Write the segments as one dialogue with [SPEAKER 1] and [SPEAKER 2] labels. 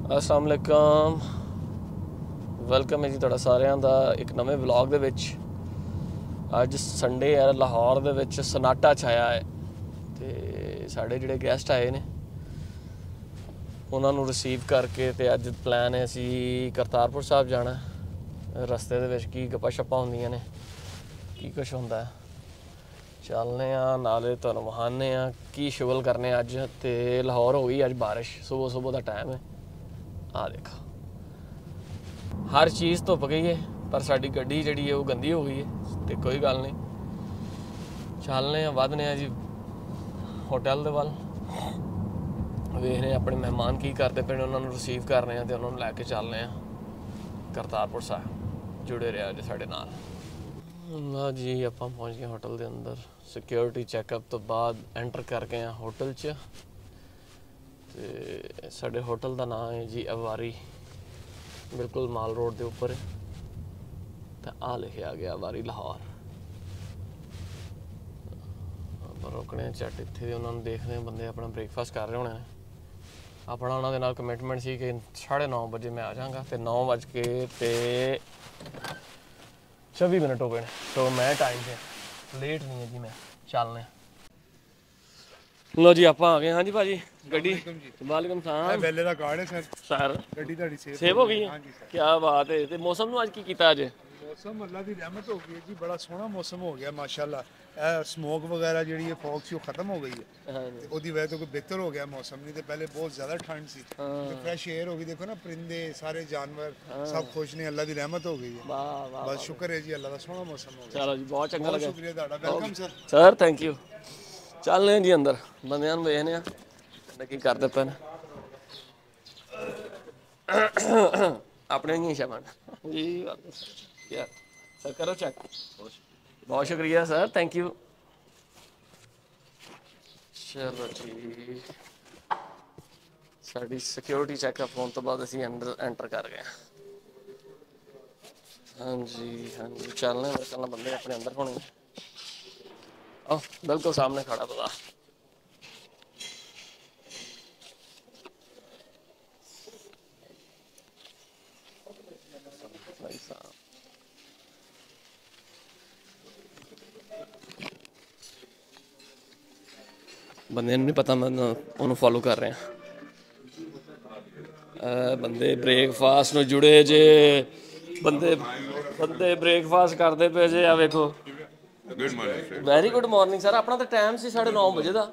[SPEAKER 1] अस्सलाम वालेकुम, वेलकम है जी तुहाडा सारिਆਂ ਦਾ एक नवे व्लॉग ਦੇ ਵਿੱਚ। ਅੱਜ ਸੰਡੇ ਹੈ, ਲਾਹੌਰ ਦੇ ਵਿੱਚ ਸਨਾਟਾ ਛਾਇਆ ਹੈ ਤੇ ਸਾਡੇ ਜਿਹੜੇ ਗੈਸਟ ਆਏ ਨੇ ਉਹਨਾਂ ਨੂੰ ਰਿਸੀਵ ਕਰਕੇ ਤੇ ਅੱਜ ਪਲਾਨ ਹੈ ਅਸੀਂ ਕਰਤਾਰਪੁਰ ਸਾਹਿਬ ਜਾਣਾ। ਰਸਤੇ ਦੇ ਵਿੱਚ ਕੀ ਗੱਪਾਂ ਛੱਪਾਂ ਹੁੰਦੀਆਂ ਨੇ, ਕੀ ਕੁਛ ਹੁੰਦਾ, ਚੱਲਨੇ ਆ ਨਾਲੇ ਤੁਹਾਨੂੰ ਵਿਖਾਉਂਦੇ ਆ ਕੀ ਸ਼ੁਗਲ ਕਰਨੇ ਅੱਜ। ਤੇ ਲਾਹੌਰ ਹੋ ਗਈ ਅੱਜ ਬਾਰਿਸ਼, ਸੁਬਹ ਦਾ ਟਾਈਮ ਹੈ। ਆ ਦੇਖੋ हर चीज़ धुप गई है पर साड़ी गड्डी जी है वो गंदी हो गई है। तो कोई गल नहीं, चलने वधने जी होटल के वाल, वेखने अपने मेहमान की करते पे उन्होंने रिसीव कर रहे हैं तो उन्होंने लैके चलने करतारपुर साहब। जुड़े रहा जी साढ़े नाल। ला जी आप पहुँच गए होटल के अंदर। सिक्योरिटी चैकअप तो बाद एंटर कर गए होटल च। साढ़े होटल का नाम है जी अवारी, बिल्कुल माल रोड के उपर है। तो आ लिखा गया वारी लाहौर। रोकने झट इतने उन्होंने देखने बंदे अपना ब्रेकफास्ट कर रहे होने। अपना उन्होंने नाल कमिटमेंट सी कि 9:30 बजे मैं आ जाऊँगा। तो 9:24 हो गए, तो मैं टाइम से लेट नहीं है जी। मैं चलने लो जी आप आ गए। हाँ जी भाजी गड्डी। वालेकुम सलाम।
[SPEAKER 2] वेले दा कार्ड है सर।
[SPEAKER 1] सर
[SPEAKER 2] गड्डी ਤੁਹਾਡੀ
[SPEAKER 1] सेव हो गई है। क्या बात है। ते मौसम नु आज की कीता आज?
[SPEAKER 2] मौसम अल्लाह दी रहमत हो गई है जी, बड़ा सोहना मौसम हो गया माशाल्लाह। स्मोक वगैरह जी फॉग सी खत्म हो गई है। ओदी वजह तो कोई बेहतर हो गया मौसम, नहीं तो पहले बहुत ज्यादा ठंड सी। तो फ्रेश एयर हो गई, देखो ना परिंदे सारे जानवर सब खुश ने, अल्लाह दी रहमत हो गई है। बस शुक्र है जी अल्लाह दा, सोहना मौसम हो गया।
[SPEAKER 1] चलो जी बहुत चंगा लगा,
[SPEAKER 2] शुक्रिया ਤੁਹਾਡਾ। Welcome sir.
[SPEAKER 1] Sir thank you. चलने जी अंदर बंदियां नूं वेखने आ की करदे पे ने अपने ही शमन जी। यार सर करो चेक। बहुत शुक्रिया सर, थैंक यू। चलो जी साड़ी सिक्योरिटी चैकअप होने तो बाद असीं अंदर एंटर कर गए। हाँ जी चलने बंदे अपने अंदर होने। बिल्कुल सामने खड़ा पता। बंदे नहीं पता, मैं उन्होंने फॉलो कर रहे हैं। बंदे ब्रेकफास्ट में जुड़े जे, बंदे ब्रेकफास्ट करते पे जे। आ वेखो वेरी गुड मॉर्निंग सर। अपना तो टाइम से 9:30 बजे का।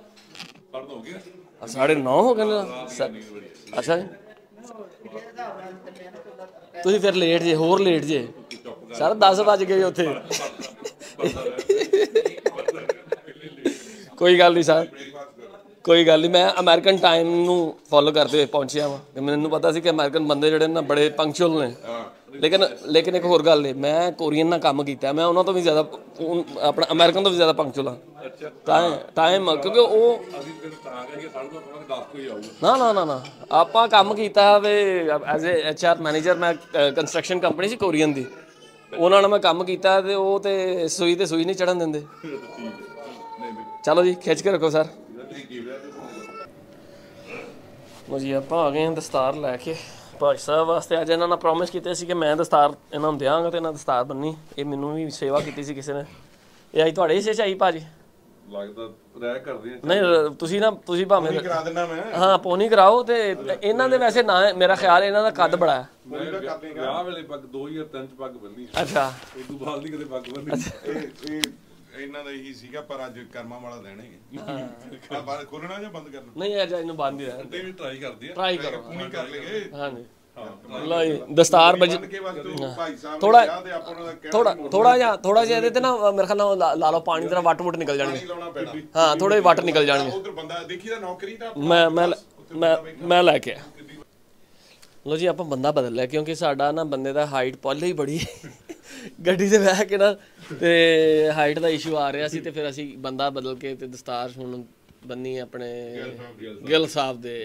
[SPEAKER 1] 9:30 हो गए सर। अच्छा तुसीं फिर लेट जे, होर लेट जे सर। 10 बज गए उत्थे। कोई गल नहीं सर, कोई गल नहीं। मैं अमेरिकन टाइम नूं फॉलो करते हुए पहुंचिया वा। मैनूं पता सी कि अमेरिकन बंदे जिहड़े ना बड़े पंक्चुअल ने। लेकिन एक होर गल है, मैं कोरियन नाल काम कीता, मैं उन्हां तो भी ज़्यादा अपना अमेरिकन तो भी ज़्यादा पंक्चुअल हाँ। टाइम क्योंकि वो ना आपां काम कीता वे एज ए HR मैनेजर। मैं कंस्ट्रक्शन कंपनी सी कोरियन दी, उन्हां नाल मैं काम कीता ते ओह ते सूई नहीं चढ़न दिंदे। चलो जी खिंच के रखो सर। जी आप आ गए दस्तार लैके भाई साहब वास्ते। अज इन्होंने प्रॉमिस किए कि मैं दस्तार इन्होंने देंगा, तो इन्हें दस्तार बन्नी। ये मैनू भी सेवा की किसी ने। ये अज थोड़े हिस्से च आई भाजी नहीं तुसी भावें हाँ पोनी कराओ। तो इन्हों के वैसे ना मेरा ख्याल इन्हों का कद बड़ा है। अच्छा
[SPEAKER 2] ਇਹਨਾਂ ਦਾ ਇਹੀ ਸੀਗਾ, ਪਰ ਅੱਜ ਕਰਮਾਂ ਵਾਲਾ ਦੇਣਾ ਹੀ ਬਾਹਰ ਖੋਲਣਾ ਜਾਂ ਬੰਦ ਕਰਨਾ?
[SPEAKER 1] ਨਹੀਂ ਅੱਜ ਇਹਨੂੰ ਬੰਦ ਹੀ ਰਹਿਣ ਦੇ।
[SPEAKER 2] ਟਰਾਈ ਕਰਦੀ ਆ,
[SPEAKER 1] ਟਰਾਈ ਕਰੋ
[SPEAKER 2] ਪੂਰੀ ਕਰ ਲਈਏ।
[SPEAKER 1] ਹਾਂਜੀ ਲਓ ਜੀ ਦਸਤਾਰ ਭਾਈ ਸਾਹਿਬ ਥੋੜਾ ਜਿਹਾ ਇਹਦੇ ਤੇ ਨਾ ਮੇਰੇ ਖਿਆਲ ਨਾਲ ਲਾ ਲਓ ਪਾਣੀ ਤੇਰਾ ਵੱਟ ਨਿਕਲ ਜਾਣਗੇ। ਹਾਂ ਥੋੜੇ ਵੱਟ ਨਿਕਲ ਜਾਣਗੇ।
[SPEAKER 2] ਉਧਰ ਬੰਦਾ ਦੇਖੀ ਦਾ ਨੌਕਰੀ ਦਾ
[SPEAKER 1] ਮੈਂ ਲੈ ਕੇ ਲਓ ਜੀ ਆਪਾਂ ਬੰਦਾ ਬਦਲ ਲਿਆ, ਕਿਉਂਕਿ ਸਾਡਾ ਨਾ ਬੰਦੇ ਦਾ ਹਾਈਟ ਪਹਿਲੇ ਹੀ ਬੜੀ ਗੱਡੀ ਤੇ ਬਹਿ ਕੇ ਨਾ ਤੇ ਹਾਈਟ ਦਾ ਇਸ਼ੂ ਆ ਰਿਹਾ ਸੀ। ਤੇ ਫਿਰ ਅਸੀਂ ਬੰਦਾ ਬਦਲ ਕੇ ਤੇ ਦਸਤਾਰ ਹੁਣ ਬੰਨੀ ਆਪਣੇ ਗਿੱਲ ਸਾਹਿਬ ਦੇ।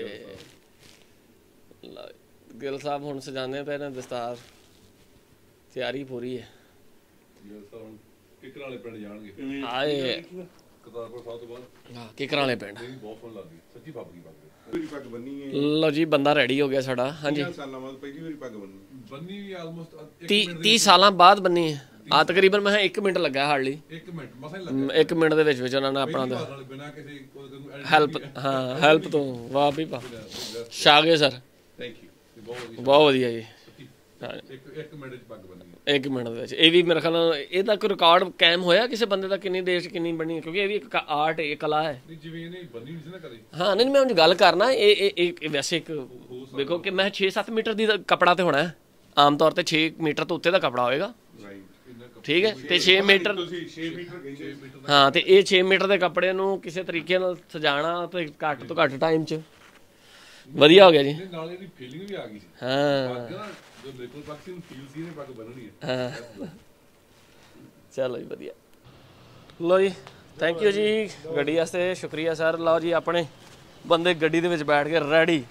[SPEAKER 1] ਗਿੱਲ ਸਾਹਿਬ ਹੁਣ ਸਜਾਉਂਦੇ ਪਏ ਨੇ ਦਸਤਾਰ, ਤਿਆਰੀ ਪੂਰੀ ਹੈ।
[SPEAKER 2] ਕਿਕਰਾਂ ਵਾਲੇ ਪਿੰਡ ਜਾਣਗੇ
[SPEAKER 1] ਆਏ
[SPEAKER 2] ਕਰਤਾਰਪੁਰ ਸਾਹਿਬ ਤੋਂ ਬਾਅਦ।
[SPEAKER 1] ਕਿਕਰਾਂ ਵਾਲੇ ਪਿੰਡ
[SPEAKER 2] ਬਹੁਤ ਸੋਹਣੀ ਲੱਗਦੀ ਸੱਚੀ। ਫੱਬ ਗਈ
[SPEAKER 3] ਪੱਗ ਬੰਨੀ ਹੈ।
[SPEAKER 1] ਲਓ ਜੀ ਬੰਦਾ ਰੈਡੀ ਹੋ ਗਿਆ ਸਾਡਾ। ਹਾਂਜੀ
[SPEAKER 3] 30 ਸਾਲਾਂ ਬਾਅਦ ਪਹਿਲੀ ਵਾਰੀ ਪੱਗ ਬੰਨੀ
[SPEAKER 4] ਵੀ ਆਲਮੋਸਟ
[SPEAKER 1] 30 ਸਾਲਾਂ ਬਾਅਦ ਬੰਨੀ ਹੈ। ਆ ਤਕਰੀਬਨ ਮੈਂ 1 ਮਿੰਟ ਲੱਗਾ ਹਾਰਡਲੀ
[SPEAKER 4] 1 ਮਿੰਟ ਮਸਾਂ ਹੀ ਲੱਗਾ
[SPEAKER 1] 1 ਮਿੰਟ ਦੇ ਵਿੱਚ ਉਹਨਾਂ ਨੇ ਆਪਣਾ
[SPEAKER 4] ਬਿਨਾਂ ਕਿਸੇ
[SPEAKER 1] ਹੈਲਪ ਹਾਂ ਹੈਲਪ ਤੋਂ ਵਾਹ ਵੀ ਵਾਹ ਸ਼ਾਗੇ ਸਰ
[SPEAKER 3] ਥੈਂਕ ਯੂ
[SPEAKER 1] ਬਹੁਤ ਵਧੀਆ ਜੀ।
[SPEAKER 4] 1 ਮਿੰਟ ਚ ਪੱਗ ਬੰਨੀ
[SPEAKER 1] 1 ਮਿੰਟ ਦੇ ਵਿੱਚ ਇਹ ਵੀ ਮੇਰੇ ਖਿਆਲ ਨਾਲ ਇਹਦਾ ਕੋਈ ਰਿਕਾਰਡ ਕਾਇਮ ਹੋਇਆ ਕਿਸੇ ਬੰਦੇ ਦਾ ਕਿੰਨੀ ਦੇਸ਼ ਕਿੰਨੀ ਬਣੀ ਕਿਉਂਕਿ ਇਹ ਵੀ ਇੱਕ ਆਰਟ ਇਹ ਕਲਾ ਹੈ।
[SPEAKER 4] ਜਿਵੇਂ ਇਹਨੇ ਬੰਨੀ ਨਹੀਂ ਸੀ ਨਾ ਕਦੇ।
[SPEAKER 1] ਹਾਂ ਨਹੀਂ ਮੈਂ ਉਂਝ ਗੱਲ ਕਰਨਾ ਇਹ ਵੈਸੇ ਇੱਕ ਦੇਖੋ ਕਿ ਮੈਂ 6-7 ਮੀਟਰ ਦੀ ਕੱਪੜਾ ਤੇ ਹੋਣਾ ਆਮ ਤੌਰ ਤੇ 6 ਮੀਟਰ ਤੋਂ ਉੱਤੇ ਦਾ ਕੱਪੜਾ ਹੋਏਗਾ ਠੀਕ ਹੈ ਤੇ 6 ਮੀਟਰ
[SPEAKER 3] ਤੁਸੀਂ 6 ਮੀਟਰ ਕਹਿੰਦੇ
[SPEAKER 1] ਹਾਂ ਤੇ ਇਹ 6 ਮੀਟਰ ਦੇ ਕੱਪੜੇ ਨੂੰ ਕਿਸੇ ਤਰੀਕੇ ਨਾਲ ਸਜਾਣਾ ਤੇ ਘੱਟ ਤੋਂ ਘੱਟ ਟਾਈਮ 'ਚ ਵਧੀਆ ਹੋ ਗਿਆ ਜੀ।
[SPEAKER 4] ਨਾਲ ਇਹਦੀ ਫੀਲਿੰਗ ਵੀ ਆ ਗਈ ਸੀ।
[SPEAKER 1] ਹਾਂ
[SPEAKER 4] ਜੋ ਬਿਲਕੁਲ ਪੱਗ ਸੀ ਫੀਲ ਸੀ ਨੇ ਪੱਗ ਬੰਨਣੀ ਹੈ।
[SPEAKER 1] ਹਾਂ ਚਲੋ ਜੀ ਵਧੀਆ। ਲਓ ਜੀ ਥੈਂਕ ਯੂ ਜੀ ਗੱਡੀ ਵਾਸਤੇ ਸ਼ੁਕਰੀਆ ਸਰ। ਲਓ ਜੀ ਆਪਣੇ ਬੰਦੇ ਗੱਡੀ ਦੇ ਵਿੱਚ ਬੈਠ ਕੇ ਰੈਡੀ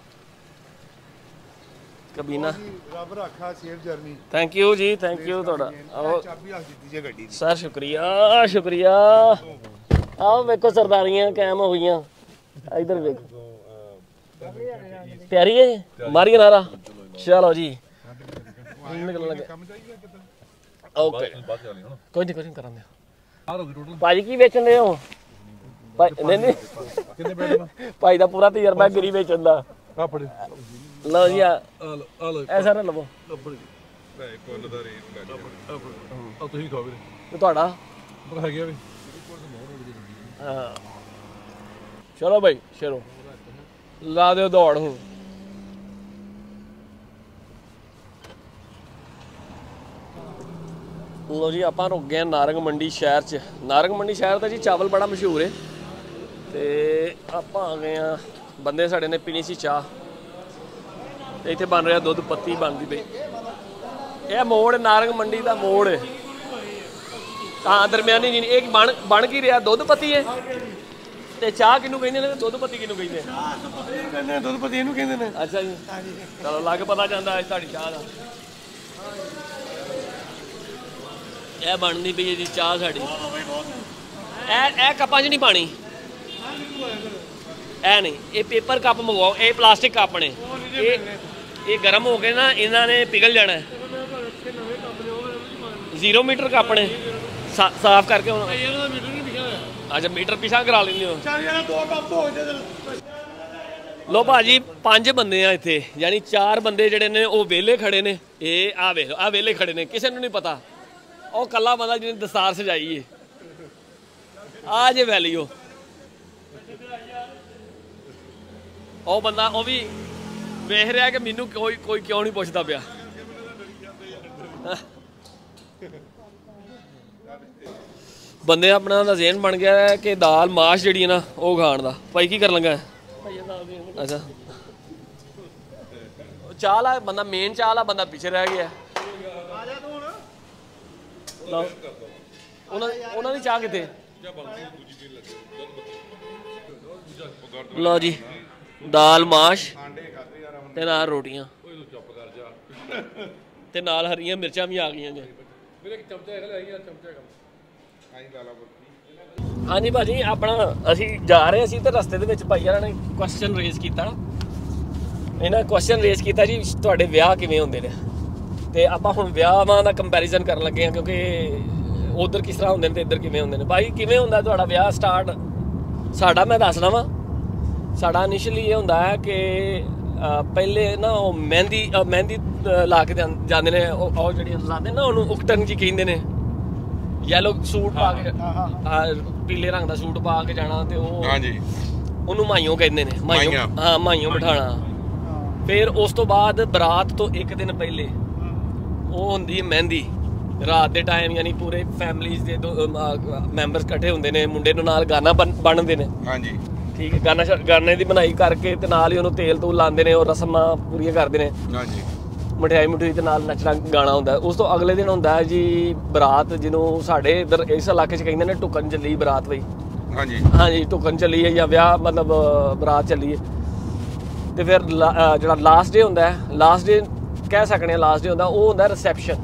[SPEAKER 1] ਕਬੀਨਾ।
[SPEAKER 2] ਰੱਬ ਰੱਖਾ safe journey.
[SPEAKER 1] Thank you ji thank you ਤੁਹਾਡਾ।
[SPEAKER 2] ਚਾਬੀ ਰੱਖ ਦਿੱਤੀ ਜੇ ਗੱਡੀ ਦੀ
[SPEAKER 1] ਸਰ ਸ਼ੁਕਰੀਆ ਸ਼ੁਕਰੀਆ। ਆਓ ਵੇਖੋ ਸਰਦਾਰੀਆਂ ਕਾਇਮ ਹੋ ਗਈਆਂ। ਇਧਰ ਵੇਖੋ ਪਿਆਰੀ ਹੈ ਮਾਰੀਏ ਨਾਰਾ। ਚਲੋ ਜੀ ਨਿਕਲਣ ਲੱਗੇ ਓਕੇ ਕੋਈ ਨਹੀਂ ਕਰਾਂਗੇ। ਭਾਜੀ ਕੀ ਵੇਚਣ ਦੇ ਹੋ? ਨਹੀਂ
[SPEAKER 4] ਕਿੰਨੇ ਬੈਠ
[SPEAKER 1] ਭਾਈ ਦਾ ਪੂਰਾ ਤਜਰਬਾ ਗਰੀ ਵੇਚਣ ਦਾ।
[SPEAKER 4] ਆ ਫੜੇ
[SPEAKER 1] ਲਓ ਜੀ ਆ
[SPEAKER 4] ਲਓ
[SPEAKER 1] ਐਸਾ ਨਾ ਲਵੋ
[SPEAKER 3] ਕੁੱਲ ਦਾ ਰੇਟ ਲੱਗ ਗਿਆ
[SPEAKER 4] ਆ ਤੁਸੀਂ ਖਾਓ ਵੀਰੇ
[SPEAKER 1] ਤੇ ਤੁਹਾਡਾ
[SPEAKER 4] ਪਰ ਹੈਗਾ ਵੀ
[SPEAKER 1] ਹਾਂ ਚਲੋ ਭਾਈ ਸ਼ੇਰੋ ਲਾ ਦਿਓ ਦੌੜ ਹੁਣ। ਲੋ ਜੀ ਆਪਾਂ ਰੁਕ ਗਏ ਨਾਰੰਗ ਮੰਡੀ ਸ਼ਹਿਰ 'ਚ। ਨਾਰੰਗ ਮੰਡੀ ਸ਼ਹਿਰ ਦਾ ਜੀ ਚਾਵਲ ਬੜਾ ਮਸ਼ਹੂਰ ਹੈ ਤੇ ਆਪਾਂ ਆ ਗਏ ਆ ਬੰਦੇ ਸਾਡੇ ਨੇ ਪੀਣੀ ਸੀ ਚਾਹ ਤੇ ਇੱਥੇ ਬਣ ਰਿਹਾ ਦੁੱਧ ਪੱਤੀ ਬਣਦੀ ਪਈ। ਇਹ ਮੋੜ ਨਾਰੰਗ ਮੰਡੀ ਦਾ ਮੋੜ ਹੈ ਹਾਂ ਦਰਮਿਆਨੀ ਜੀ ਇਹ ਬਣ ਕੀ ਰਿਹਾ ਦੁੱਧ ਪੱਤੀ ਹੈ ਤੇ ਚਾਹ ਕਿਹਨੂੰ ਕਹਿੰਦੇ ਨੇ ਦੁੱਧ ਪੱਤੀ ਕਿਹਨੂੰ ਕਹਿੰਦੇ ਨੇ?
[SPEAKER 2] ਦੁੱਧ ਪਤੀ ਇਹਨੂੰ ਕਹਿੰਦੇ ਨੇ।
[SPEAKER 1] ਅੱਛਾ ਜੀ ਚਲੋ ਲੱਗ ਪਤਾ ਜਾਂਦਾ ਅੱਜ ਤੁਹਾਡੀ ਚਾਹ ਦਾ। ਇਹ ਬਣਦੀ ਪਈ ਜੀ ਚਾਹ ਸਾਡੀ। ਇਹ ਕੱਪਾਂ 'ਚ ਨਹੀਂ ਪਾਣੀ ਇਹ ਨਹੀਂ ਇਹ ਪੇਪਰ ਕੱਪ ਮੰਗਵਾਓ। ਇਹ ਪਲਾਸਟਿਕ ਕੱਪ ਨੇ ਇਹ ਗਰਮ ਹੋ ਕੇ ਨਾ ਇਹਨਾਂ ਨੇ ਪਿਘਲ ਜਾਣਾ। 0 ਮੀਟਰ ਕੱਪ ਨੇ ਸਾਫ਼ ਕਰਕੇ ਹੁਣ ਅੱਛਾ ਮੀਟਰ ਪਿਛਾ ਕਰਾ ਲੈਂਦੇ ਹੋ। ਲੋ ਭਾਜੀ 5 ਬੰਦੇ ਆ ਇੱਥੇ ਯਾਨੀ 4 ਬੰਦੇ ਜਿਹੜੇ ਨੇ ਉਹ ਵਿਹਲੇ ਖੜੇ ਨੇ। ਇਹ ਆ ਵੇਖ ਆ ਵਿਹਲੇ ਖੜੇ ਨੇ ਕਿਸੇ ਨੂੰ ਨਹੀਂ ਪਤਾ। ਉਹ ਕੱਲਾ ਬੰਦਾ ਜਿਹਨੇ ਦਸਤਾਰ ਸਜਾਈ ਏ ਆ ਜੇ ਵੈਲਿਓ ਉਹ ਬੰਦਾ ਉਹ ਵੀ ਵੇਖ ਰਿਹਾ ਕਿ ਮੈਨੂੰ ਕੋਈ ਕਿਉਂ ਨਹੀਂ ਪੁੱਛਦਾ ਪਿਆ। ਬੰਦੇ ਆਪਣਾ ਦਾ ਜ਼ੇਨ ਬਣ ਗਿਆ ਕਿ ਦਾਲ ਮਾਸ਼ ਜਿਹੜੀ ਹੈ ਨਾ ਉਹ ਖਾਣ ਦਾ। ਭਾਈ ਕੀ ਕਰਨ ਲੱਗਾ? ਅੱਛਾ ਚਾਹ ਲਾ ਬੰਦਾ ਮੇਨ ਚਾਹ ਲਾ ਬੰਦਾ ਪਿੱਛੇ ਰਹਿ ਗਿਆ। ਉਹਨਾਂ ਦੀ ਚਾਹ ਕਿੱਥੇ? ਲਓ ਜੀ ਦਾਲ ਮਾਸ਼ ਤੇ ਨਾਲ ਰੋਟੀਆਂ ਤੇ ਨਾਲ ਹਰੀਆਂ ਮਿਰਚਾਂ ਵੀ ਆ ਗਈਆਂ ਜੀ। ਹਾਂਜੀ ਭਾਜੀ ਆਪਣਾ ਅਸੀਂ ਜਾ ਰਹੇ ਸੀ ਤੇ ਰਸਤੇ ਦੇ ਵਿੱਚ ਭਾਈ ਇਹਨਾਂ ਨੇ ਕੁਐਸਚਨ ਰੇਜ਼ ਕੀਤਾ। ਇਹਨਾਂ ਕੁਐਸਚਨ ਰੇਜ਼ ਕੀਤਾ ਜੀ ਤੁਹਾਡੇ ਵਿਆਹ ਕਿਵੇਂ ਹੁੰਦੇ ਨੇ ਤੇ ਆਪਾਂ ਹੁਣ ਵਿਆਹਾਂ ਦਾ ਕੰਪੈਰੀਜ਼ਨ ਕਰਨ ਲੱਗੇ ਹਾਂ ਕਿਉਂਕਿ ਉਧਰ ਕਿਸ ਤਰ੍ਹਾਂ ਹੁੰਦੇ ਨੇ ਤੇ ਇੱਧਰ ਕਿਵੇਂ ਹੁੰਦੇ ਨੇ। ਭਾਈ ਕਿਵੇਂ ਹੁੰਦਾ ਤੁਹਾਡਾ ਵਿਆਹ ਸਟਾਰਟ? ਸਾਡਾ ਮੈਂ ਦੱਸਣਾ ਵਾ ਸਾਡਾ ਇਨੀਸ਼ੀਅਲੀ ਇਹ ਹੁੰਦਾ ਹੈ ਕਿ ਪਹਿਲੇ ਨਾ ਉਹ ਮਹਿੰਦੀ ਲਾ ਕੇ ਜਾਂਦੇ ਨੇ। ਉਹ ਜਿਹੜੀ ਲਾਉਂਦੇ ਨਾ ਉਹਨੂੰ ਉਕਟਨ ਜੀ ਕਹਿੰਦੇ ਨੇ। ਯੈਲੋ ਸੂਟ ਪਾ ਕੇ ਪੀਲੇ ਰੰਗ ਦਾ ਸੂਟ ਪਾ ਕੇ ਜਾਣਾ ਤੇ ਉਹ ਹਾਂਜੀ ਉਹਨੂੰ ਮਾਈਓ ਕਹਿੰਦੇ ਨੇ। ਮਾਈਓ ਹਾਂ ਮਾਈਓ ਬਿਠਾਣਾ। ਫਿਰ ਉਸ ਤੋਂ ਬਾਅਦ ਬਰਾਤ ਤੋਂ 1 ਦਿਨ ਪਹਿਲੇ ਉਹ ਹੁੰਦੀ ਹੈ ਮਹਿੰਦੀ ਰਾਤ ਦੇ ਟਾਈਮ ਯਾਨੀ ਪੂਰੇ ਫੈਮਲੀਜ਼ ਦੇ ਮੈਂਬਰਸ ਇਕੱਠੇ ਹੁੰਦੇ ਨੇ। ਮੁੰਡੇ ਨੂੰ ਨਾਲ ਗਾਣਾ ਬਣਦੇ ਨੇ। ਹਾਂਜੀ ਠੀਕ ਹੈ ਗਾਣੇ ਦੀ ਬਣਾਈ ਕਰਕੇ ਤੇ ਨਾਲ ਹੀ ਉਹਨੂੰ ਤੇਲ ਤੂਲ ਲਾਉਂਦੇ ਨੇ। ਉਹ ਰਸਮਾਂ ਪੂਰੀਆਂ ਕਰਦੇ ਨੇ। ਹਾਂਜੀ ਮਠਿਆਈ ਤੇ ਨਾਲ ਨੱਚਣਾ ਗਾਣਾ ਹੁੰਦਾ। ਉਸ ਤੋਂ ਅਗਲੇ ਦਿਨ ਹੁੰਦਾ ਹੈ ਜੀ ਬਰਾਤ ਜਿਹਨੂੰ ਸਾਡੇ ਇੱਧਰ ਇਸ ਇਲਾਕੇ 'ਚ ਕਹਿੰਦੇ ਨੇ ਢੁੱਕਣ ਚੱਲੀ ਬਰਾਤ ਬਈ। ਹਾਂਜੀ ਢੁੱਕਣ ਚੱਲੀ ਹੈ ਜਾਂ ਵਿਆਹ ਮਤਲਬ ਬਰਾਤ ਚੱਲੀ ਹੈ। ਤੇ ਫਿਰ ਜਿਹੜਾ ਲਾਸਟ ਡੇ ਹੁੰਦਾ ਹੈ ਲਾਸਟ ਡੇ ਕਹਿ ਸਕਦੇ ਹਾਂ ਲਾਸਟ ਡੇ ਹੁੰਦਾ ਉਹ ਹੁੰਦਾ ਰਿਸੈਪਸ਼ਨ।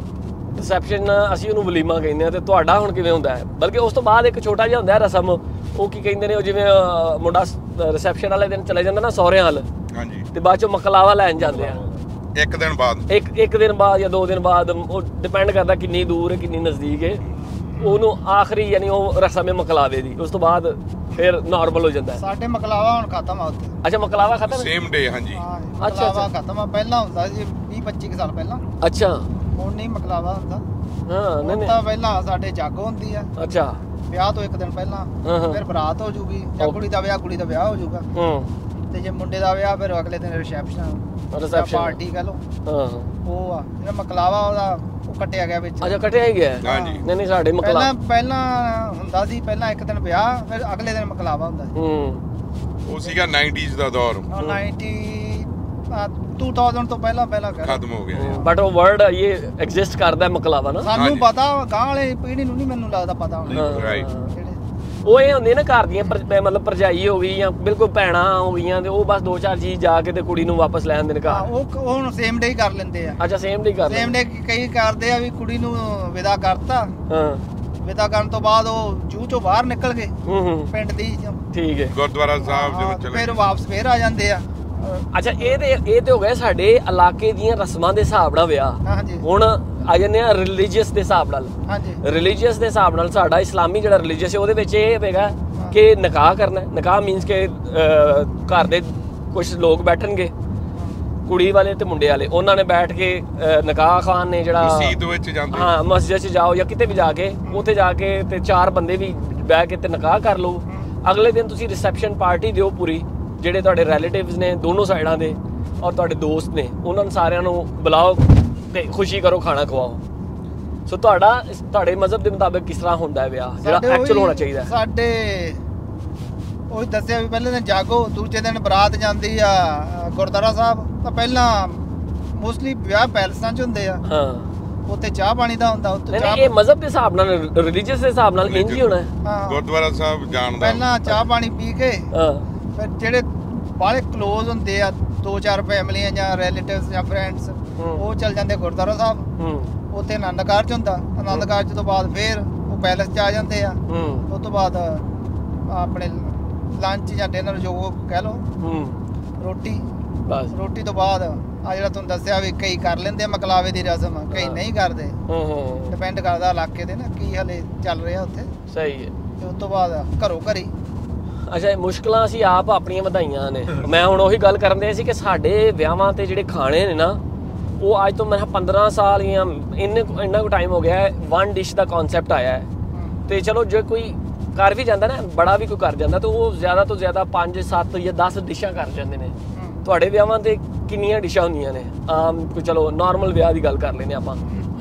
[SPEAKER 1] ਰਿਸੈਪਸ਼ਨ ਅਸੀਂ ਉਹਨੂੰ ਵਲੀਮਾ ਕਹਿੰਦੇ ਹਾਂ। ਤੇ ਤੁਹਾਡਾ ਹੁਣ ਕਿਵੇਂ ਹੁੰਦਾ ਹੈ? ਬਲਕਿ ਉਸ ਤੋਂ ਬਾਅਦ ਇੱਕ ਛੋਟਾ ਜਿਹਾ ਹੁੰਦਾ ਰਸਮ ਉਹ ਕੀ ਕਹਿੰਦੇ ਨੇ, ਉਹ ਜਿਵੇਂ ਮੁੰਡਾ ਰਿਸੈਪਸ਼ਨ ਵਾਲੇ ਦਿਨ ਚਲੇ ਜਾਂਦਾ ਨਾ ਸਹੁਰਿਆਂ ਵੱਲ,
[SPEAKER 3] ਹਾਂਜੀ
[SPEAKER 1] ਤੇ ਬਾਅਦ ਚੋਂ ਮਕਲਾਵਾ ਲੈਣ ਜਾਂਦੇ ਆ
[SPEAKER 3] ਇੱਕ ਦਿਨ ਬਾਅਦ,
[SPEAKER 1] ਇੱਕ ਦਿਨ ਬਾਅਦ ਜਾਂ 2 ਦਿਨ ਬਾਅਦ, ਉਹ ਡਿਪੈਂਡ ਕਰਦਾ ਕਿੰਨੀ ਦੂਰ ਹੈ ਕਿੰਨੀ ਨਜ਼ਦੀਕ ਹੈ। ਉਹਨੂੰ ਆਖਰੀ ਯਾਨੀ ਉਹ ਰਸਮ ਹੈ ਮਕਲਾਵੇ ਦੀ, ਉਸ ਤੋਂ ਬਾਅਦ ਫਿਰ ਨਾਰਮਲ ਹੋ ਜਾਂਦਾ ਹੈ।
[SPEAKER 5] ਸਾਡੇ ਮਕਲਾਵਾ ਹੁਣ ਖਤਮ ਆ ਉੱਥੇ।
[SPEAKER 1] ਅੱਛਾ ਮਕਲਾਵਾ ਖਤਮ ਹੈ?
[SPEAKER 3] ਸੇਮ ਡੇ ਹਾਂਜੀ।
[SPEAKER 1] ਅੱਛਾ
[SPEAKER 5] ਮਕਲਾਵਾ ਖਤਮ ਆ, ਪਹਿਲਾਂ ਹੁੰਦਾ ਸੀ 20-25 ਸਾਲ ਪਹਿਲਾਂ।
[SPEAKER 1] ਅੱਛਾ
[SPEAKER 5] ਹੁਣ ਨਹੀਂ ਮਕਲਾਵਾ ਹੁੰਦਾ।
[SPEAKER 1] ਹਾਂ ਨਹੀਂ
[SPEAKER 5] ਹੁਣ ਤਾਂ ਪਹਿਲਾਂ ਸਾਡੇ ਜਾਗੋ ਹੁੰਦੀ ਆ
[SPEAKER 1] ਅੱਛਾ
[SPEAKER 5] ਵਿਆਹ ਤੋਂ 1 ਦਿਨ ਪਹਿਲਾਂ, ਫਿਰ ਬਰਾਤ ਹੋ ਜੂਗੀ ਜਾਂ ਕੁੜੀ ਦਾ ਵਿਆਹ ਹੋ ਜੂਗਾ, ਤੇ ਜੇ ਮੁੰਡੇ ਦਾ ਵਿਆਹ ਫਿਰ ਅਗਲੇ ਦਿਨ ਰਿਸੈਪਸ਼ਨ ਪਾਰਟੀ ਕਹ ਲਓ। ਉਹ ਆ ਜਿਹੜਾ ਮਕਲਾਵਾ ਉਹਦਾ ਉਹ ਕੱਟਿਆ ਗਿਆ ਵਿੱਚ।
[SPEAKER 1] ਅੱਛਾ ਕੱਟਿਆ ਹੀ ਗਿਆ?
[SPEAKER 3] ਹਾਂਜੀ।
[SPEAKER 1] ਨਹੀਂ ਸਾਡੇ ਮਕਲਾਵਾ
[SPEAKER 5] ਪਹਿਲਾਂ ਹੁੰਦਾ ਸੀ, ਪਹਿਲਾਂ 1 ਦਿਨ ਵਿਆਹ ਫਿਰ ਅਗਲੇ ਦਿਨ ਮਕਲਾਵਾ ਹੁੰਦਾ ਸੀ।
[SPEAKER 3] ਉਹ ਸੀਗਾ 90s ਦਾ ਦੌਰ,
[SPEAKER 5] 2000 ਤੋਂ ਪਹਿਲਾਂ
[SPEAKER 3] ਖਤਮ ਹੋ ਗਿਆ।
[SPEAKER 1] ਬਟ ਉਹ ਵਰਡ ਇਹ ਐਗਜ਼ਿਸਟ ਕਰਦਾ ਮਕਲਾਵਾ ਨਾ,
[SPEAKER 5] ਸਾਨੂੰ ਪਤਾ ਗਾਂ ਵਾਲੇ ਪੀੜ੍ਹੀ ਨੂੰ ਨਹੀਂ ਮੈਨੂੰ ਲੱਗਦਾ ਪਤਾ ਹੋਣਾ।
[SPEAKER 3] ਰਾਈਟ।
[SPEAKER 1] ਉਹ ਇਹ ਹੁੰਦੇ ਨਾ ਘਰ ਦੀਆਂ ਮਤਲਬ ਭਰਜਾਈ ਹੋ ਗਈ ਜਾਂ ਬਿਲਕੁਲ ਭੈਣਾਂ ਹੋ ਗਈਆਂ, ਤੇ ਉਹ ਬਸ 2-4 ਜੀ ਜਾ ਕੇ ਤੇ ਕੁੜੀ ਨੂੰ ਵਾਪਸ ਲੈ ਆਉਂਦੇ ਨੇ ਘਰ।
[SPEAKER 5] ਉਹ ਹੁਣ ਸੇਮ ਡੇ ਹੀ ਕਰ ਲੈਂਦੇ ਆ।
[SPEAKER 1] ਅੱਛਾ ਸੇਮ ਡੇ ਕਰ ਲੈਂਦੇ।
[SPEAKER 5] ਸੇਮ ਡੇ ਕਈ ਕਰਦੇ ਆ ਵੀ ਕੁੜੀ ਨੂੰ ਵਿਦਾ ਕਰਤਾ,
[SPEAKER 1] ਹਾਂ
[SPEAKER 5] ਵਿਦਾ ਕਰਨ ਤੋਂ ਬਾਅਦ ਉਹ ਜੂ ਚੋਂ ਬਾਹਰ ਨਿਕਲ ਗਏ ਪਿੰਡ ਦੀ,
[SPEAKER 1] ਠੀਕ ਹੈ,
[SPEAKER 3] ਗੁਰਦੁਆਰਾ ਸਾਹਿਬ ਜਿਵੇਂ ਚਲੇ
[SPEAKER 5] ਫਿਰ ਵਾਪਸ ਫੇਰ ਆ ਜਾਂਦੇ ਆ।
[SPEAKER 1] ਅੱਛਾ ਇਹ ਤੇ ਹੋ ਗਿਆ ਸਾਡੇ ਇਲਾਕੇ ਦੀਆਂ ਰਸਮਾਂ ਦੇ ਹਿਸਾਬ ਨਾਲ ਵਿਆਹ।
[SPEAKER 5] ਹਾਂਜੀ
[SPEAKER 1] ਹੁਣ ਆ ਜਾਂਦੇ ਆ ਰਿਲੀਜੀਅਸ ਦੇ ਹਿਸਾਬ ਨਾਲ।
[SPEAKER 5] ਹਾਂਜੀ
[SPEAKER 1] ਰਿਲੀਜੀਅਸ ਦੇ ਹਿਸਾਬ ਨਾਲ ਸਾਡਾ ਇਸਲਾਮੀ ਜਿਹੜਾ ਰਿਲੀਜੀਅਸ ਹੈ ਉਹਦੇ ਵਿੱਚ ਇਹ ਹੋਵੇਗਾ ਕਿ ਨਿਕਾਹ ਕਰਨਾ। ਨਿਕਾਹ ਮੀਨਸ ਕਿ ਘਰ ਦੇ ਕੁਝ ਲੋਕ ਬੈਠਣਗੇ, ਕੁੜੀ ਵਾਲੇ ਤੇ ਮੁੰਡੇ ਵਾਲੇ, ਉਹਨਾਂ ਨੇ ਬੈਠ ਕੇ ਨਿਕਾਹ ਖਾਨ ਨੇ ਜਿਹੜਾ
[SPEAKER 3] ਮਸਜਿਦ ਵਿੱਚ ਜਾਂਦੇ,
[SPEAKER 1] ਹਾਂ ਮਸਜਿਦ 'ਚ ਜਾਓ ਜਾਂ ਕਿਤੇ ਵੀ ਜਾ ਕੇ ਉੱਥੇ ਜਾ ਕੇ ਤੇ 4 ਬੰਦੇ ਵੀ ਬਹਿ ਕੇ ਤੇ ਨਿਕਾਹ ਕਰ ਲਓ। ਅਗਲੇ ਦਿਨ ਤੁਸੀਂ ਰਿਸੈਪਸ਼ਨ ਪਾਰਟੀ ਦਿਓ ਪੂਰੀ, ਜਿਹੜੇ ਤੁਹਾਡੇ ਰਿਲੇਟਿਵਸ ਨੇ ਦੋਨੋਂ ਸਾਈਡਾਂ ਦੇ ਔਰ ਤੁਹਾਡੇ ਦੋਸਤ ਨੇ, ਉਹਨਾਂ ਨੂੰ ਸਾਰਿਆਂ ਨੂੰ ਬੁਲਾਓ ਤੇ ਖੁਸ਼ੀ ਕਰੋ, ਖਾਣਾ ਖਵਾਓ। ਸੋ ਤੁਹਾਡੇ ਮਜ਼ਹਬ ਦੇ ਮੁਤਾਬਿਕ ਕਿਸ ਤਰ੍ਹਾਂ ਹੁੰਦਾ ਹੈ ਵਿਆਹ ਜਿਹੜਾ ਐਕਚੁਅਲ ਹੋਣਾ ਚਾਹੀਦਾ?
[SPEAKER 5] ਸਾਡੇ ਉਹ ਦੱਸਿਆ ਵੀ ਪਹਿਲੇ ਦਿਨ ਜਾਗੋ, ਦੂਜੇ ਦਿਨ ਬਰਾਤ ਜਾਂਦੀ ਆ ਗੁਰਦੁਆਰਾ ਸਾਹਿਬ। ਤਾਂ ਪਹਿਲਾਂ ਮੋਸਟਲੀ ਵਿਆਹ ਪੈਲਸਾਂ 'ਚ ਹੁੰਦੇ ਆ,
[SPEAKER 1] ਹਾਂ
[SPEAKER 5] ਉੱਥੇ ਚਾਹ ਪਾਣੀ ਦਾ ਹੁੰਦਾ। ਉੱਥੇ
[SPEAKER 1] ਨਹੀਂ ਇਹ ਮਜ਼ਹਬ ਦੇ ਹਿਸਾਬ ਨਾਲ, ਰਿਲੀਜੀਅਸ ਦੇ ਹਿਸਾਬ ਨਾਲ ਇੰਜ ਹੀ ਹੋਣਾ ਹੈ।
[SPEAKER 5] ਹਾਂ
[SPEAKER 3] ਗੁਰਦੁਆਰਾ ਸਾਹਿਬ ਜਾਣ ਦਾ
[SPEAKER 5] ਪਹਿਲਾਂ ਚਾਹ ਪਾਣੀ ਪੀ ਕੇ
[SPEAKER 1] ਹਾਂ
[SPEAKER 5] ਫਿਰ ਜਿਹੜੇ ਬਾਹਲੇ ਕਲੋਜ਼ ਹੁੰਦੇ ਆ 2-4 ਫੈਮਲੀਆਂ ਜਾਂ ਰਿਲੇਟਿਵਸ ਜਾਂ ਫਰੈਂਡਸ, ਉਹ ਚੱਲ ਜਾਂਦੇ ਗੁਰਦੁਆਰਾ ਸਾਹਿਬ। ਉੱਥੇ ਆਨੰਦ ਕਾਰਜ ਹੁੰਦਾ, ਆਨੰਦ ਕਾਰਜ ਤੋਂ ਬਾਅਦ ਫਿਰ ਉਹ ਪੈਲਸ 'ਚ ਆ ਜਾਂਦੇ ਆ। ਉਸ ਤੋਂ ਬਾਅਦ ਆਪਣੇ ਲੰਚ ਜਾਂ ਡਿਨਰ ਜੋ ਕਹਿ ਲਓ, ਰੋਟੀ। ਬਸ ਰੋਟੀ ਤੋਂ ਬਾਅਦ ਆ ਜਿਹੜਾ ਤੁਹਾਨੂੰ ਦੱਸਿਆ ਵੀ ਕਈ ਕਰ ਲੈਂਦੇ ਆ ਮਕਲਾਵੇ ਦੀ ਰਸਮ, ਕਈ ਨਹੀਂ ਕਰਦੇ। ਡਿਪੈਂਡ ਕਰਦਾ ਇਲਾਕੇ ਤੇ ਨਾ ਕੀ ਹਲੇ ਚੱਲ ਰਿਹਾ ਉੱਥੇ।
[SPEAKER 1] ਸਹੀ ਹੈ।
[SPEAKER 5] ਤੇ ਉਸ ਤੋਂ ਬਾਅਦ ਘਰੋਂ ਘਰੀ।
[SPEAKER 1] ਅੱਛਾ ਇਹ ਮੁਸ਼ਕਲਾਂ ਅਸੀਂ ਆਪ ਆਪਣੀਆਂ ਵਧਾਈਆਂ ਨੇ। ਮੈਂ ਹੁਣ ਉਹੀ ਗੱਲ ਕਰਨ ਦੇ ਸੀ ਕਿ ਸਾਡੇ ਵਿਆਹਾਂ ਤੇ ਜਿਹੜੇ ਖਾਣੇ ਨੇ ਨਾ, ਉਹ ਅੱਜ ਤੋਂ ਮੈਂ 15 ਸਾਲ ਜਾਂ ਇੰਨਾ ਕੁ ਟਾਈਮ ਹੋ ਗਿਆ ਹੈ, 1 ਡਿਸ਼ ਦਾ ਕਨਸੈਪਟ ਆਇਆ ਹੈ। ਤੇ ਚਲੋ ਜੇ ਕੋਈ ਕਰ ਵੀ ਜਾਂਦਾ ਨਾ, ਬੜਾ ਵੀ ਕੋਈ ਕਰ ਜਾਂਦਾ, ਤਾਂ ਉਹ ਜ਼ਿਆਦਾ ਤੋਂ ਜ਼ਿਆਦਾ 5-7 ਜਾਂ 10 ਡਿਸ਼ਾਂ ਕਰ ਜਾਂਦੇ ਨੇ। ਤੁਹਾਡੇ ਵਿਆਹਾਂ ਤੇ ਕਿੰਨੀਆਂ ਡਿਸ਼ਾਂ ਹੁੰਦੀਆਂ ਨੇ ਆਮ? ਚਲੋ ਨਾਰਮਲ ਵਿਆਹ ਦੀ ਗੱਲ ਕਰ ਲੈਨੇ ਆਪਾਂ।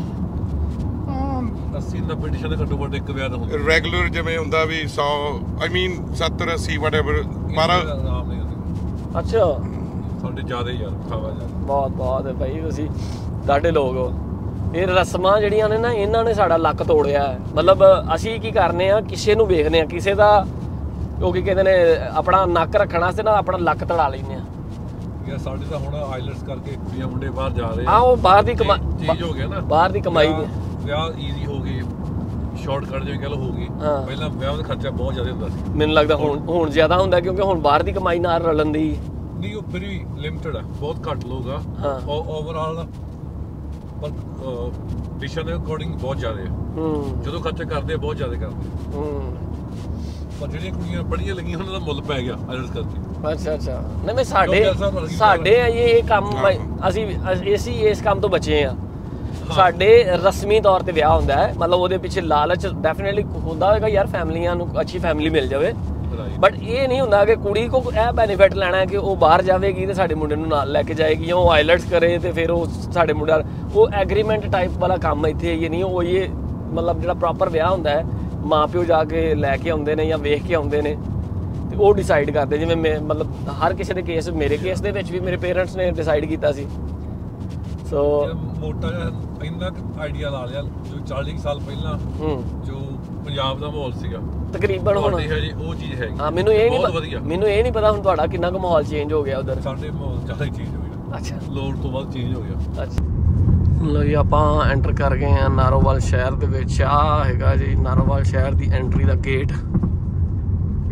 [SPEAKER 4] 80-90 ਡਿਸ਼ਾਂ ਦੇ ਘੱਟੋ ਘੱਟ ਇੱਕ ਵਿਆਹ ਦਾ ਹੁੰਦਾ।
[SPEAKER 3] ਰੈਗੂਲਰ ਜਿਵੇਂ ਹੁੰਦਾ ਵੀ 100 ਆਈ ਮੀਨ 70-80 ਵਟਐਵਰ ਮਾਰਾ।
[SPEAKER 1] ਅੱਛਾ
[SPEAKER 4] ਸਾਡੇ ਜ਼ਿਆਦਾ ਯਾਰ ਖਾਵਾ ਜਾਂਦਾ
[SPEAKER 1] ਬਹੁਤ ਹੈ ਭਾਈ, ਤੁਸੀਂ ਸਾਡੇ ਲੋਕ ਹੋ। ਇਹ ਰਸਮਾਂ ਜਿਹੜੀਆਂ ਨੇ ਨਾ, ਇਹਨਾਂ ਨੇ ਸਾਡਾ ਲੱਕ ਤੋੜਿਆ ਹੈ। ਮਤਲਬ ਅਸੀਂ ਕੀ ਕਰਨੇ ਆ, ਕਿਸੇ ਨੂੰ ਵੇਖਦੇ ਆ, ਕਿਸੇ ਦਾ ਉਹ ਕੀ ਕਹਿੰਦੇ ਨੇ ਆਪਣਾ ਨੱਕ ਰੱਖਣ ਵਾਸਤੇ ਨਾ ਆਪਣਾ ਲੱਕ ਤੜਾ ਲੈਂਦੇ ਆ।
[SPEAKER 4] ਯਾਰ ਸਾਡੇ ਤਾਂ ਹੁਣ ਆਈਲੈਟਸ ਕਰਕੇ ਕੁੜੀਆਂ ਮੁੰਡੇ ਬਾਹਰ ਜਾ ਰਹੇ
[SPEAKER 1] ਆ, ਉਹ ਬਾਹਰ ਦੀ ਕਮਾਈ
[SPEAKER 4] ਚੀਜ਼ ਹੋ ਗਿਆ ਨਾ,
[SPEAKER 1] ਬਾਹਰ ਦੀ ਕਮਾਈ ਦੀ
[SPEAKER 4] ਵਿਆਹ ਈਜ਼ੀ ਹੋ ਗਈ, ਸ਼ਾਰਟਕਟ ਜਿਵੇਂ ਕਹ ਲਓ ਹੋ ਗਈ। ਪਹਿਲਾਂ ਵਿਆਹ ਦਾ ਖਰਚਾ ਬਹੁਤ ਜ਼ਿਆਦਾ ਹੁੰਦਾ ਸੀ।
[SPEAKER 1] ਮੈਨੂੰ ਲੱਗਦਾ ਹੁਣ ਜ਼ਿਆਦਾ ਹੁੰਦਾ, ਕਿਉਂਕਿ ਹੁਣ ਬਾਹਰ ਦੀ ਕਮਾਈ ਨਾਲ ਰਲਣ ਦੀ
[SPEAKER 4] ਨਹੀਂ, ਉਹ ਫਿਰ ਵੀ ਲਿਮਟਡ ਆ, ਬਹੁਤ ਘੱਟ ਲੋਕ ਆ ਓਵਰਆਲ, ਪਰ ਡਿਸ਼ਾਂ ਦੇ ਅਕੋਰਡਿੰਗ ਬਹੁਤ ਜ਼ਿਆਦਾ ਆ। ਜਦੋਂ ਖਰਚਾ ਕਰਦੇ ਆ ਬਹੁਤ ਜ਼ਿਆਦਾ ਕਰਦੇ, ਪਰ ਜਿਹੜੀਆਂ ਕੁੜੀਆਂ ਬੜੀਆਂ ਲੱਗੀਆਂ ਉਹਨਾਂ ਦਾ ਮੁੱਲ ਪੈ ਗਿਆ ਆਈਲੈਟਸ ਕਰਕੇ।
[SPEAKER 1] ਅੱਛਾ ਨਹੀਂ ਸਾਡੇ ਇਹ ਕੰਮ ਅਸੀਂ ਇਸ ਕੰਮ ਤੋਂ ਬਚੇ ਆ। ਸਾਡੇ ਰਸਮੀ ਤੌਰ ਤੇ ਵਿਆਹ ਹੁੰਦਾ ਹੈ, ਮਤਲਬ ਉਹਦੇ ਪਿੱਛੇ ਲਾਲਚ ਡੈਫੀਨਿਟਲੀ ਹੁੰਦਾ ਹੋਵੇਗਾ ਯਾਰ, ਫੈਮਲੀਆਂ ਨੂੰ ਅੱਛੀ ਫੈਮਿਲੀ ਮਿਲ ਜਾਵੇ। ਬਟ ਇਹ ਨਹੀਂ ਹੁੰਦਾ ਕਿ ਕੁੜੀ ਕੋ ਇਹ ਬੈਨੀਫਿਟ ਲੈਣਾ ਕਿ ਉਹ ਬਾਹਰ ਜਾਵੇਗੀ ਤੇ ਸਾਡੇ ਮੁੰਡੇ ਨੂੰ ਨਾਲ ਲੈ ਕੇ ਜਾਏਗੀ, ਜਾਂ ਉਹ ਆਈਲੈਟਸ ਕਰੇ ਤੇ ਫਿਰ ਉਹ ਸਾਡੇ ਮੁੰਡਾ, ਉਹ ਐਗਰੀਮੈਂਟ ਟਾਈਪ ਵਾਲਾ ਕੰਮ ਇੱਥੇ ਇਹ ਨਹੀਂ। ਉਹ ਇਹ ਮਤਲਬ ਜਿਹੜਾ ਪ੍ਰੋਪਰ ਵਿਆਹ ਹੁੰਦਾ ਹੈ, ਮਾਂ ਪਿਓ ਜਾ ਕੇ ਲੈ ਕੇ ਆਉਂਦੇ ਨੇ ਜਾਂ ਵੇਖ ਕੇ ਆਉਂਦੇ ਨੇ ਤੇ ਉਹ ਡਿਸਾਈਡ ਕਰਦੇ। ਜਿਵੇਂ ਮੈਂ ਮਤਲਬ ਹਰ ਕਿਸੇ ਦੇ ਕੇਸ, ਮੇਰੇ ਕੇਸ ਦੇ ਵਿੱਚ ਵੀ ਮੇਰੇ ਪੇਰੈਂਟਸ ਨੇ ਡਿਸਾਈਡ ਕੀਤਾ ਸੀ। ਸੋ
[SPEAKER 4] ਮੋਟਾ ਜਿਹਾ ਇੰਨਾ ਆਈਡੀਆ ਲਾ ਲਿਆ ਜੋ 40 ਸਾਲ ਪਹਿਲਾਂ ਜੋ ਪੰਜਾਬ ਦਾ ਮਾਹੌਲ ਸੀਗਾ
[SPEAKER 1] ਤਕਰੀਬਨ ਹੁਣ
[SPEAKER 4] ਉਹ ਚੀਜ਼ ਹੈਗੀ।
[SPEAKER 1] ਹਾਂ ਮੈਨੂੰ ਇਹ ਨਹੀਂ ਪਤਾ ਹੁਣ ਤੁਹਾਡਾ ਕਿੰਨਾ ਕੁ ਮਾਹੌਲ ਚੇਂਜ ਹੋ ਗਿਆ ਉਧਰ।
[SPEAKER 4] ਸਾਡੇ ਮਾਹੌਲ ਜ਼ਿਆਦਾ ਹੀ ਚੇਂਜ ਹੋ ਗਿਆ।
[SPEAKER 1] ਅੱਛਾ
[SPEAKER 4] ਲੋੜ ਤੋਂ ਬਾਅਦ ਚੇਂਜ ਹੋ ਗਿਆ।
[SPEAKER 1] ਅੱਛਾ ਲੋ ਜੀ ਆਪਾਂ ਐਂਟਰ ਕਰ ਗਏ ਆ ਨਾਰੋਵਾਲ ਸ਼ਹਿਰ ਦੇ ਵਿੱਚ। ਆ ਹੈਗਾ ਜੀ ਨਾਰੋਵਾਲ ਸ਼ਹਿਰ ਦੀ ਐਂਟਰੀ ਦਾ ਗੇਟ।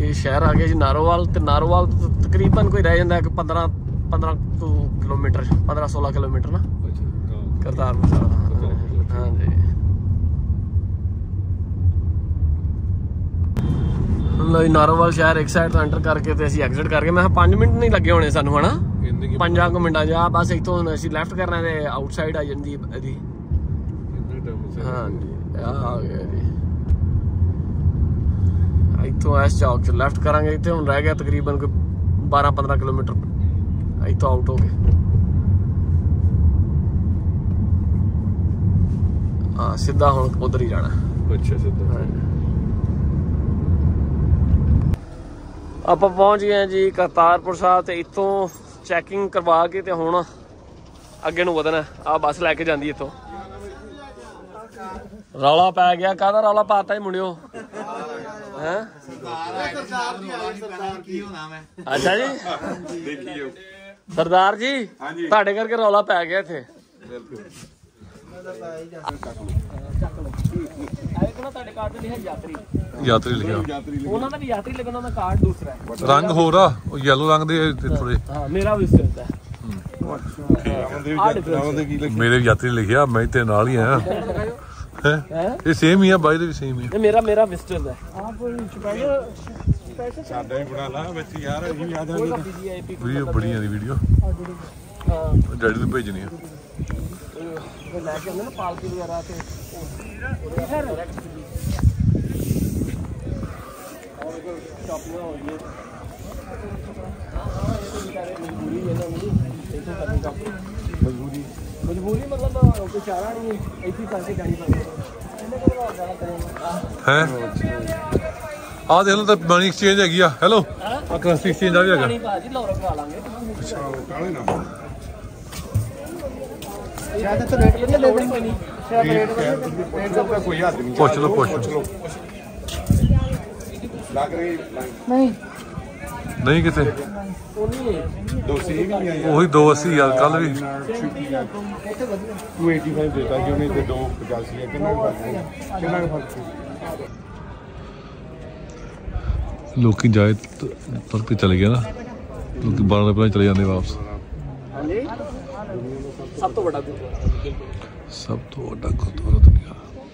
[SPEAKER 1] ਇਹ ਸ਼ਹਿਰ ਆ ਗਿਆ ਜੀ ਨਾਰੋਵਾਲ, ਤੇ ਨਾਰੋਵਾਲ ਤੋਂ ਤਕਰੀਬਨ ਕੋਈ ਰਹਿ ਜਾਂਦਾ 15 ਕਿਲੋਮੀਟਰ, 15-16 ਕਿਲੋਮੀਟਰ ਨਾ ਕਰਤਾਰਪੁਰ ਸਾਹਿਬ। ਹਾਂਜੀ ਲੋ ਨਾਰੋਵਾਲ ਸ਼ਹਿਰ ਇੱਕ ਸਾਈਡ ਤੋਂ ਐਂਟਰ ਕਰਕੇ ਤੇ ਅਸੀਂ ਐਗਜ਼ਿਟ ਕਰਕੇ, ਮੈਂ 5 ਮਿੰਟ ਨਹੀਂ ਲੱਗੇ ਹੋਣੇ ਸਾਨੂੰ ਹਨਾ, 5 ਮਿੰਟਾਂ ਜਾ ਬਸ ਇੱਥੋਂ ਅਸੀਂ ਲੈਫਟ ਕਰਨਾ ਤੇ ਆਊਟਸਾਈਡ ਆ ਜਾਂਦੀ ਇਹਦੀ। ਹਾਂਜੀ ਆ ਗਿਆ ਜੀ, ਇੱਥੋਂ ਇਸ ਚੌਕ 'ਚ ਲੈਫਟ ਕਰਾਂਗੇ। ਇੱਥੇ ਹੁਣ ਰਹਿ ਗਿਆ ਤਕਰੀਬਨ ਕੋਈ 12-15 ਕਿਲੋਮੀਟਰ ਇੱਥੋਂ ਆਊਟ ਹੋ ਕੇ। ਹਾਂ ਸਿੱਧਾ ਹੁਣ ਉਧਰ ਹੀ ਜਾਣਾ।
[SPEAKER 4] ਅੱਛਾ ਸਿੱਧਾ
[SPEAKER 1] ਆਪਾਂ ਪਹੁੰਚ ਗਏ ਜੀ ਕਰਤਾਰਪੁਰ ਸਾਹਿਬ, ਤੇ ਇੱਥੋਂ ਚੈਕਿੰਗ ਕਰਵਾ ਕੇ ਤੇ ਹੁਣ ਅੱਗੇ ਨੂੰ ਵਧਣਾ। ਆ ਬੱਸ ਲੈ ਕੇ ਜਾਂਦੀ ਇੱਥੋਂ। ਰੌਲਾ ਪੈ ਗਿਆ, ਕਾਹਦਾ ਰੌਲਾ ਪਾਤਾ ਹੀ ਮੁੰਡਿਓ ਹੈ? ਅੱਛਾ ਜੀ ਸਰਦਾਰ ਜੀ, ਤੁਹਾਡੇ ਕਰਕੇ ਰੌਲਾ ਪੈ ਗਿਆ ਇੱਥੇ।
[SPEAKER 4] ਯਾਤਰੀ ਲਿਖਿਆ,
[SPEAKER 1] ਉਹਨਾਂ ਦਾ ਵੀ ਯਾਤਰੀ ਲਿਖਣ, ਉਹਨਾਂ ਦਾ ਕਾਰਡ ਦੂਸਰਾ ਹੈ,
[SPEAKER 4] ਰੰਗ ਹੋਰ ਆ, ਉਹ ਯੈਲੋ ਰੰਗ ਦੇ ਥੋੜੇ।
[SPEAKER 1] ਹਾਂ ਮੇਰਾ ਵੀ ਸਿਰਦਾ
[SPEAKER 4] ਮੇਰੇ ਯਾਤਰੀ ਲਿਖਿਆ, ਮੈਂ ਤੇ ਨਾਲ ਹੀ ਆਇਆ। ਇਹ ਸੇਮ ਹੀ ਆ, ਬਾਈ ਦੇ ਵੀ ਸੇਮ ਹੀ।
[SPEAKER 1] ਮੇਰਾ ਵਿਜ਼ਟਰ ਦਾ ਆਪ
[SPEAKER 3] ਸਾਡਾ ਹੀ ਬਣਾ ਲਾ ਵਿੱਚ ਯਾਰ, ਅਸੀਂ ਵੀ ਆ ਜਾਵਾਂਗੇ।
[SPEAKER 4] ਵੀਡੀਓ ਬੜੀਆਂ ਦੀ ਵੀਡੀਓ ਡੈਡੀ ਨੂੰ ਭੇਜਣੀ ਆ।
[SPEAKER 1] ਲੈ ਕੇ ਆਉਂਦੇ ਨਾ ਪਾਲਕੀ ਵਗੈਰਾ ਤੇ ਸ਼ਾਪਿੰਗ ਹੋ ਗਈ। ਮਜਬੂਰੀ ਮਤਲਬ ਕੋਈ ਚਾਰਾ ਨਹੀਂ, ਇੱਥੇ ਕਰਕੇ ਜਾਣੀ ਪੈਂਦੀ
[SPEAKER 4] ਹੈ। ਆਹ ਦੇਖ ਲਓ ਤਾਂ ਮਨੀ ਐਕਸਚੇਂਜ ਹੈਗੀ ਆ। ਹੈਲੋ ਆ ਕਰੰਸੀ ਐਕਸਚੇਂਜ ਦਾ ਵੀ ਹੈਗਾ।
[SPEAKER 1] ਭਾਜੀ ਲੋਰਾ ਕਰਾ ਲਾਂਗੇ।
[SPEAKER 3] ਕਾਲੇ ਨਾ
[SPEAKER 5] ਸ਼ਾਇਦ ਇੱਥੇ ਰੇਟ ਵਧੀਆ ਲੈ ਦੇਣਗੇ ਨਹੀਂ, ਸ਼ਾਇਦ
[SPEAKER 3] ਰੇਟ ਦਾ ਕੋਈ ਹੱਦ ਨਹੀਂ।
[SPEAKER 4] ਪੁੱਛ ਲਓ
[SPEAKER 3] ਲੱਗ ਰਹੀ
[SPEAKER 5] ਨਹੀਂ
[SPEAKER 4] ਨਹੀਂ ਕਿਤੇ
[SPEAKER 3] ਦੋਸੀ ਵੀ ਨਹੀਂ ਆਈ।
[SPEAKER 4] ਉਹੀ 280 ਯਾਰ, ਕੱਲ ਵੀ
[SPEAKER 3] 285 ਦੇਤਾ ਜੀ ਉਹਨੇ, ਤੇ 285 ਹੈ। ਕਿੰਨਾ ਫਰਕ ਸੀ?
[SPEAKER 4] ਲੋਕੀ ਜਾਏ ਤੁਰ ਕੇ ਚਲੇ ਗਏ ਨਾ, ਲੋਕੀ 12 ਵਜੇ ਪਹਿਲਾਂ ਚਲੇ ਜਾਂਦੇ ਵਾਪਸ।
[SPEAKER 1] ਸਭ ਤੋਂ ਵੱਡਾ
[SPEAKER 4] ਗੁਰਦੁਆਰਾ ਦੁਨੀਆ।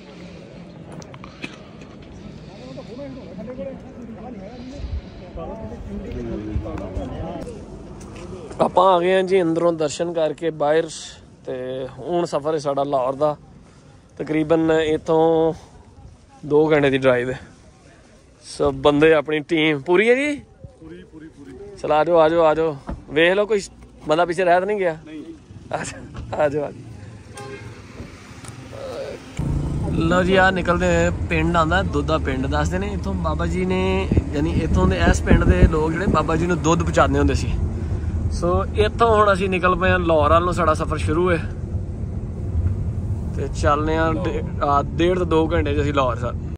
[SPEAKER 1] ਆਪਾਂ ਆ ਗਏ ਹਾਂ ਜੀ ਅੰਦਰੋਂ ਦਰਸ਼ਨ ਕਰਕੇ ਬਾਹਰ, ਤੇ ਹੁਣ ਸਫ਼ਰ ਹੈ ਸਾਡਾ ਲਾਹੌਰ ਦਾ। ਤਕਰੀਬਨ ਇੱਥੋਂ 2 ਘੰਟੇ ਦੀ ਡਰਾਈਵ ਹੈ। ਸਭ ਬੰਦੇ ਆਪਣੀ ਟੀਮ ਪੂਰੀ ਹੈ ਜੀ, ਪੂਰੀ ਚਲ ਆ ਜਾਓ ਵੇਖ ਲਓ ਕੋਈ ਬੰਦਾ ਪਿੱਛੇ ਰਹਿ ਤਾਂ ਨਹੀਂ ਗਿਆ। ਆ ਜਾਓ ਲਓ ਜੀ ਆ ਨਿਕਲਦੇ ਹੋਏ ਪਿੰਡ ਆਉਂਦਾ ਦੁੱਧਾ ਪਿੰਡ ਦੱਸਦੇ ਨੇ। ਇੱਥੋਂ ਬਾਬਾ ਜੀ ਨੇ, ਯਾਨੀ ਇੱਥੋਂ ਦੇ ਇਸ ਪਿੰਡ ਦੇ ਲੋਕ ਜਿਹੜੇ ਬਾਬਾ ਜੀ ਨੂੰ ਦੁੱਧ ਪਹੁੰਚਾਉਂਦੇ ਹੁੰਦੇ ਸੀ। ਸੋ ਇੱਥੋਂ ਹੁਣ ਅਸੀਂ ਨਿਕਲ ਪਏ ਹਾਂ ਲਾਹੌਰ ਵੱਲ ਨੂੰ, ਸਾਡਾ ਸਫ਼ਰ ਸ਼ੁਰੂ ਹੈ ਤੇ ਚੱਲਦੇ ਹਾਂ 1.5 ਤੋਂ 2 ਘੰਟੇ 'ਚ ਅਸੀਂ ਲਾਹੌਰ